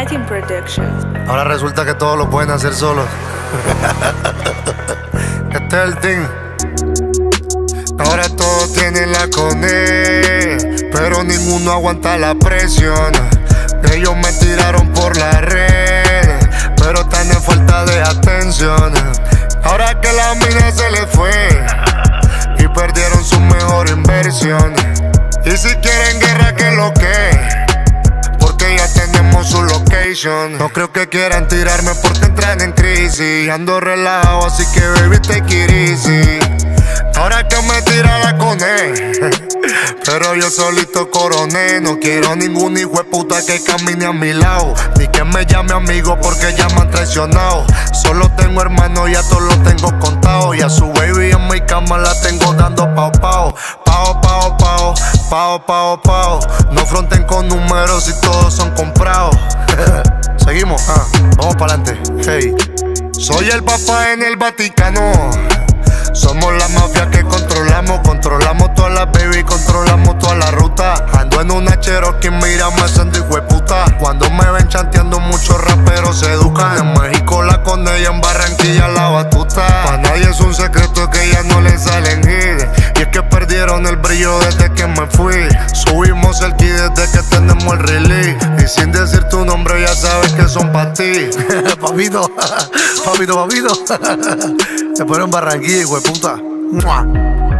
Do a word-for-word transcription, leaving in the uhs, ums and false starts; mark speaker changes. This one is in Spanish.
Speaker 1: Latin Productions.
Speaker 2: Ahora resulta que todos lo pueden hacer solos. Este es el team. Ahora todos tienen la cone, pero ninguno aguanta la presión. Ellos me tiraron por la red, pero están en falta de atención. Ahora que la mina se les fue y perdieron su mejor inversión. Y si quieren guerra, que lo que, porque ya tenemos su location. No creo que quieran tirarme porque entran en crisis. Ando relajado, así que baby, take it easy. Ahora que me tira la cone, pero yo solito coroné. No quiero ningún hijo de puta que camine a mi lado, ni que me llame amigo porque ya me han traicionado. Solo tengo hermanos, ya todos los tengo contados. Y a su baby en mi cama la tengo dando pao pao. Pao, pao, pao, pao, pao, pao. No fronten con números y todos son comprados. Seguimos, ah, vamos para adelante. Hey. Soy el papá en el Vaticano. Somos la mafia que controlamos, controlamos todas las baby, controlamos toda la ruta. Ando en una Cherokee, mira, me siento hijo de puta. Cuando me ven chanteando, muchos raperos se educan. En México la con ella, en Barranquilla la batuta. Pa' nadie es un secreto que ya no le salen hit. Y es que perdieron el brillo desde que me fui. Subimos el key desde que tenemos el release. Y sin decir tu nombre ya sabes que son pa' ti. Papito, papito, papito. Se ponen Barranquilla, hijo de puta.